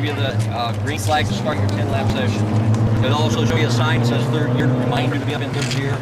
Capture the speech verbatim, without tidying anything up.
you the uh, green flag to start your ten lap session. It'll also show you a sign that says third gear to remind you to be up in third gear.